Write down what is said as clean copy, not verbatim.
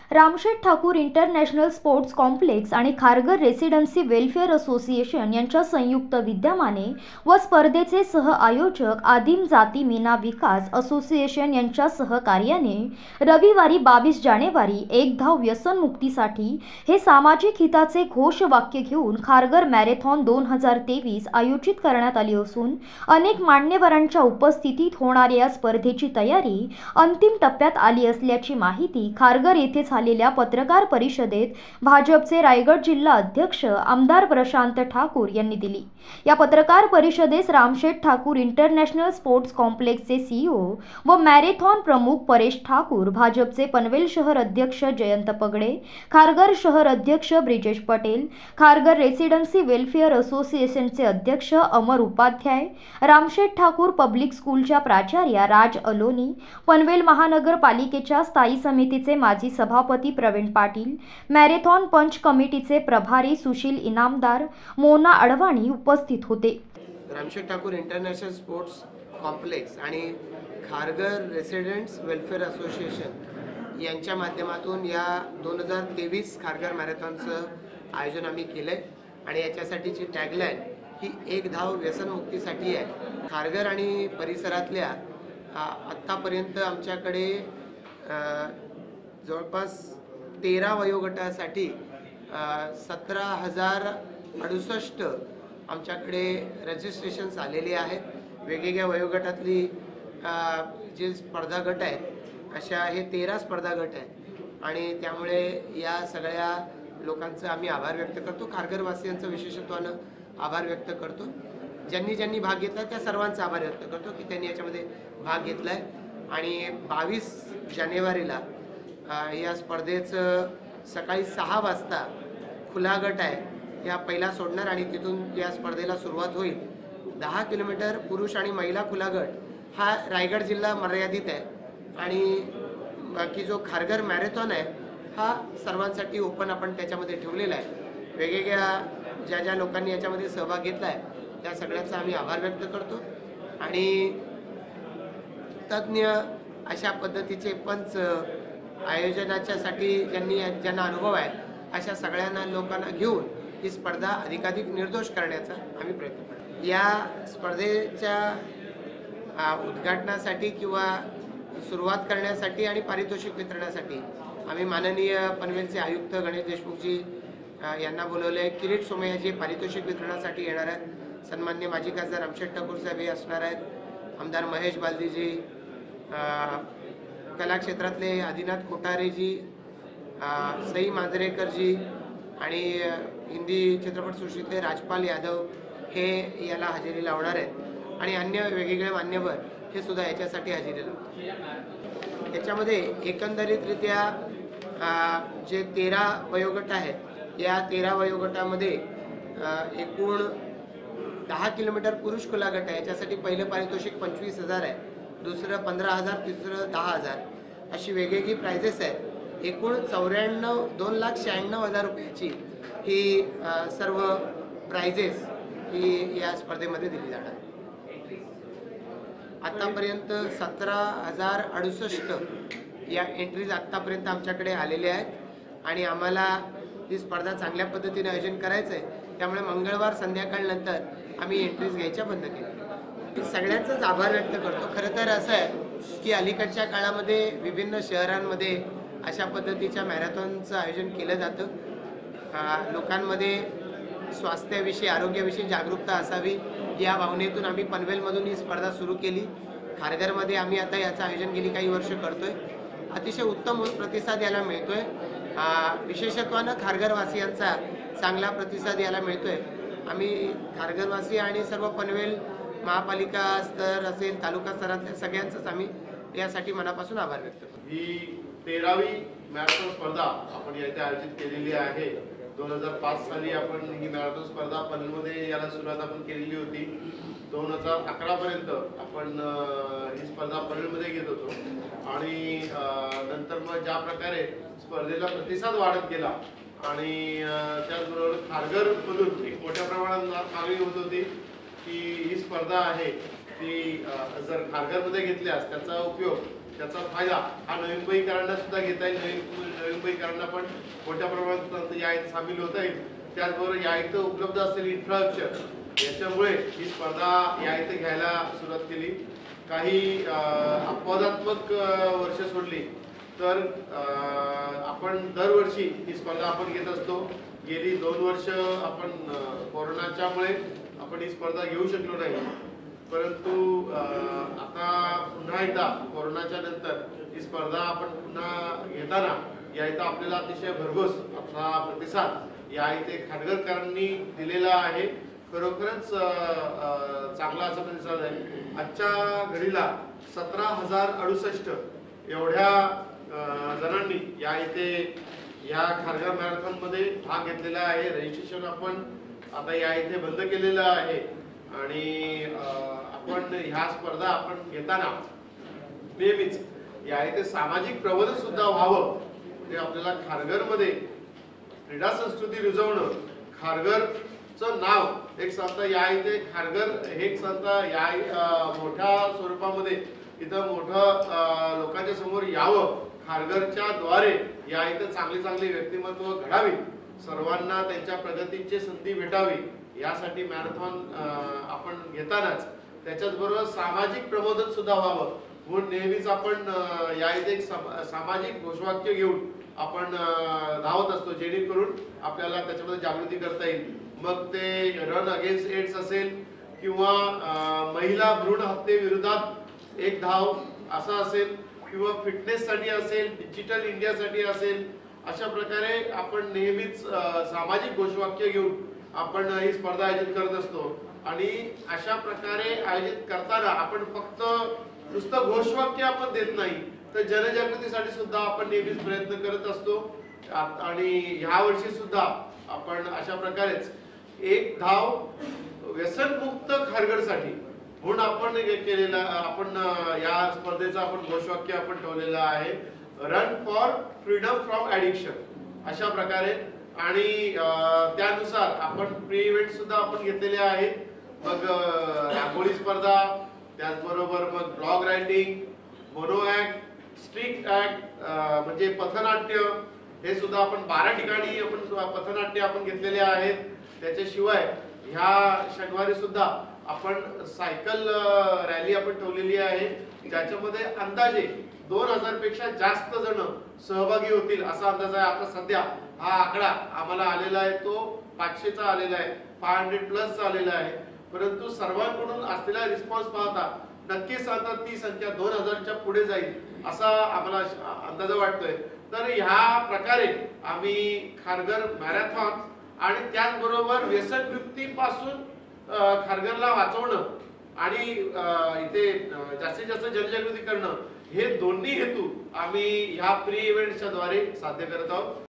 Ramsheth Thakur international sports complex आणि Kharghar residency welfare association यांच्या संयुक्त विद्यमाने व स्पर्धेचे सह आयोजक आदिम जाती मीना विकास असोसिएशन यांच्या सहकार्याने रविवारी 22 जानेवारी एक धाव व्यसनमुक्तीसाठी हे सामाजिक हिताचे घोषवाक्य घेऊन खारघर मॅरेथॉन 2023 आयोजित करण्यात आली असून अनेक मान्यवरांच्या उपस्थितीत होणाऱ्या या स्पर्धेची तयारी अंतिम टप्प्यात आली असल्याची माहिती खारघर येथे झालेल्या पत्रकार परिषदेत भाजपचे रायगड जिल्हा अध्यक्ष आमदार प्रशांत ठाकूर यांनी दिली। या पत्रकार परिषदेस रामशेठ ठाकूर इंटरनॅशनल स्पोर्ट्स कॉम्प्लेक्सचे सीईओ व मॅरेथॉन प्रमुख परेश ठाकूर, भाजपचे पनवेल शहर अध्यक्ष जयंत पगडे, खारघर शहर अध्यक्ष ब्रिजेश पटेल, खारघर रेसिडेन्सी वेलफेअर असोसिएशनचे अध्यक्ष अमर उपाध्याय, रामशेठ ठाकूर पब्लिक स्कूलच्या प्राचार्या राज अलोनी, पनवेल महानगरपालिकेच्या स्थायी समितीचे माजी सभापती प्रवीण पाटील, मॅरेथॉन पंच कमिटीचे प्रभारी सुशील इनामदार, मोना अडवाणी उपस्थित होते। Ramsheth Thakur international sports complex आणि खारघर रेसिडेंट्स वेलफेअर असोसिएशन यांच्या माध्यमातून या 2023 खारघर मॅरेथॉनचं आयोजन आम्ही केलंय आणि याच्यासाठीची टॅगलाईन ही एक धाव व्यसनमुक्तीसाठी आहे। खारघर आणि परिसरातल्या आत्तापर्यंत आमच्याकडे जवळपास 13 वयोगटासाठी 17,068 आमच्याकडे रजिस्ट्रेशन्स आलेले आहेत। वेगवेगळ्या वयोगटातली जे स्पर्धा गट आहेत अशा हे 13 स्पर्धा गट आहेत आणि त्यामुळे या सगळ्या लोकांचं आम्ही आभार व्यक्त करतो। खारघरवासियांचं विशेषत्वानं आभार व्यक्त करतो। ज्यांनी भाग घेतला त्या सर्वांचा आभार व्यक्त करतो की त्यांनी याच्यामध्ये भाग घेतलाय आणि 22 जानेवारीला या स्पर्धेचं सकाळी 6 वाजता खुला गट आहे या पहिला सोडणार आणि तिथून या स्पर्धेला सुरुवात होईल। 10 किलोमीटर पुरुष आणि महिला खुला गट हा रायगड जिल्हा मर्यादित आहे आणि बाकी जो खारघर मॅरेथॉन आहे हा सर्वांसाठी ओपन आपण त्याच्यामध्ये ठेवलेला आहे। वेगवेगळ्या ज्या लोकांनी याच्यामध्ये सहभाग घेतला आहे त्या सगळ्यांचा आम्ही आभार व्यक्त करतो आणि तज्ञ अशा पद्धतीचे पंच आयोजनाच्यासाठी ज्यांना अनुभव आहे अशा सगळ्यांना लोकांना घेऊन ही स्पर्धा अधिकाधिक निर्दोष करण्याचा आम्ही प्रयत्न करतो। या स्पर्धेच्या उद्घाटनासाठी किंवा सुरुवात करण्यासाठी आणि पारितोषिक वितरणासाठी आम्ही माननीय पनवेलचे आयुक्त गणेश देशमुखजी यांना बोलवले। किरीट सोमय्याजी पारितोषिक वितरणासाठी येणार आहेत। सन्माननीय माजी खासदार रामशेठ ठाकूर साहेब हे असणार आहेत। आमदार महेश बालदीजी, कला क्षेत्रातले आदिनाथ कोठारेजी, सई मांजरेकरजी आणि हिंदी चित्रपटसृष्टीतले राजपाल यादव हे याला हजेरी लावणार आहेत आणि अन्य वेगवेगळे मान्यवर हे सुद्धा याच्यासाठी हजेरी लावतात। याच्यामध्ये एकंदरीतरित्या जे 13 वयोगट आहेत या 13 वयोगटामध्ये एकूण 10 किलोमीटर पुरुष खुला गट आहे। याच्यासाठी पहिलं पारितोषिक 25,000 आहे, दुसरं 15,000, तिसरं 10,000 अशी वेगवेगळी प्राइजेस आहेत। एकूण 2,96,000 रुपयाची ही सर्व प्राइजेस ही या स्पर्धेमध्ये दिली जाणार। आतापर्यंत 17,068 या एंट्रीज आतापर्यंत आमच्याकडे आलेल्या आहेत आणि आम्हाला ही स्पर्धा चांगल्या पद्धतीने आयोजन करायचं आहे। त्यामुळे मंगळवार संध्याकाळनंतर आम्ही एंट्रीज घ्यायच्या बंद केल्या। सगळ्यांचाच आभार व्यक्त करतो। खरं तर असं आहे की अलीकडच्या काळामध्ये विभिन्न शहरांमध्ये अशा पद्धतीच्या मॅरेथॉनचं आयोजन केलं जातं। लोकांमध्ये स्वास्थ्याविषयी आरोग्याविषयी जागरूकता असावी या भावनेतून आम्ही पनवेलमधून ही स्पर्धा सुरू केली। खारघरमध्ये आम्ही आता याचं आयोजन गेली काही वर्ष करतोय। अतिशय उत्तम प्रतिसाद याला मिळतोय। विशेषत्वानं खारघरवासियांचा चांगला प्रतिसाद याला मिळतोय। आम्ही खारघरवासी आणि सर्व पनवेल महापालिका स्तर असेल तालुका स्तरातल्या सगळ्यांचाच आम्ही यासाठी मनापासून आभार व्यक्त करतो। ही 13वी मॅरेथॉन स्पर्धा आपण येथे आयोजित केलेली आहे। 2005 साली आपण ही मॅरेथॉन स्पर्धा पनवेलमध्ये याला सुरुवात आपण केलेली होती। 2011 पर्यंत आपण ही स्पर्धा पनवेलमध्ये घेत होतो आणि नंतर मग ज्या प्रकारे स्पर्धेला प्रतिसाद वाढत गेला आणि त्याचबरोबर खारघरमधून एक मोठ्या प्रमाणात मागणी होत होती की ही स्पर्धा आहे ती जर खारघरमध्ये घेतल्यास त्याचा उपयोग त्याचा फायदा हा नवीन मुंबईकरांना सुद्धा घेता येईल, नवीन नवी मुंबईकरांना पण मोठ्या प्रमाणात या इथे सामील होता येईल. त्याचबरोबर या इथं उपलब्ध असलेली इन्फ्रास्ट्रक्चर याच्यामुळे ही स्पर्धा या इथे घ्यायला सुरुवात केली. काही अपवादात्मक वर्ष सोडली तर आपण दरवर्षी ही स्पर्धा आपण घेत असतो. गेली 2 वर्ष आपण कोरोनाच्यामुळे आपण ही स्पर्धा घेऊ शकलो नाही, परंतु आता पुन्हा एकदा कोरोनाच्या नंतर ही स्पर्धा आपण पुन्हा घेताना या इथं आपल्याला अतिशय भरघोस आपला प्रतिसाद या इथे खानगरकरांनी दिलेला आहे. खरोखरच चांगला असा प्रतिसाद आहे. आजच्या घडीला 17,068 एवढ्या जणांनी या इथे या खारघर मॅरेथॉन मध्ये भाग घेतलेला आहे. रजिस्ट्रेशन आपण आता या इथे बंद केलेलं आहे आणि आपण ह्या स्पर्धा आपण घेताना नेहमीच या इथे सामाजिक प्रबोधन सुद्धा व्हावं. ते आपल्याला खारघर मध्ये क्रीडा संस्कृती रुजवणं, खारघरचं नाव एक सांगता या इथे खारघर हे एक सांगता या मोठ्या स्वरूपामध्ये इथं मोठं लोकांच्या समोर यावं. खारघरच्या द्वारे या इथं चांगली व्यक्तिमत्व घडावी, सर्वांना त्यांच्या प्रगतीची संधी भेटावी यासाठी मॅरेथॉन आपण घेतानाच त्याच्याच बरोबर सामाजिक प्रबोधन सुद्धा व्हावं म्हणून नेहमीच आपण या इथे एक सामाजिक घोषवाक्य घेऊन आपण धावत असतो, जेणेकरून आपल्याला त्याच्यामध्ये जागृती करता येईल. मग ते रन अगेन्स्ट एड्स असेल किंवा महिला भ्रूण हत्येविरोधात एक धाव असा असेल किंवा फिटनेस साठी असेल, डिजिटल इंडियासाठी असेल, अशा प्रकारे आपण नेहमीच सामाजिक घोषवाक्य घेऊन आपण ही स्पर्धा आयोजित करत असतो. आणि अशा प्रकारे आयोजित करताना आपण फक्त नुसतं घोषवाक्य आपण देत नाही तर जनजागृतीसाठी सुद्धा आपण नेहमीच प्रयत्न करत असतो. आणि ह्या वर्षी सुद्धा आपण अशा प्रकारेच एक धाव व्यसनमुक्त खारघरसाठी म्हणून आपण केलेला आपण या स्पर्धेचा आपण घोषवाक्य आपण ठेवलेलं आहे, run for freedom from addiction अशा प्रकारे. आणि त्यानुसार आपण प्री इव्हेंट सुद्धा आपण घेतलेले आहेत. मग रांगोळी स्पर्धा, त्याचबरोबर मग blog writing, mono act, street act म्हणजे पथनाट्य हे सुद्धा आपण 12 ठिकाणी आपण पथनाट्य आपण घेतलेले आहेत. त्याच्याशिवाय ह्या शनिवारी सुद्धा आपण सायकल रॅली आपण ठेवलेली आहे, ज्याच्यामध्ये अंदाजे 2000 पेक्षा जास्त जण सहभागी होतील असा अंदाज आहे. आता सध्या हा आकडा आम्हाला आलेला आहे तो 500चा आलेला आहे, 500+ आलेला आहे. परंतु सर्वांकडून असलेला रिस्पॉन्स पाहता नक्कीच आता ती संख्या 2000च्या पुढे जाईल असा आम्हाला अंदाज वाटतोय. तर ह्या प्रकारे आम्ही खारघर मॅरेथॉन आणि त्याचबरोबर व्यसनमुक्तीपासून खारघरला वाचवणं आणि इथे जास्तीत जास्त जनजागृती करणं हे दोन्ही हेतू आम्ही ह्या प्री इव्हेंटच्या द्वारे साध्य करत आहोत.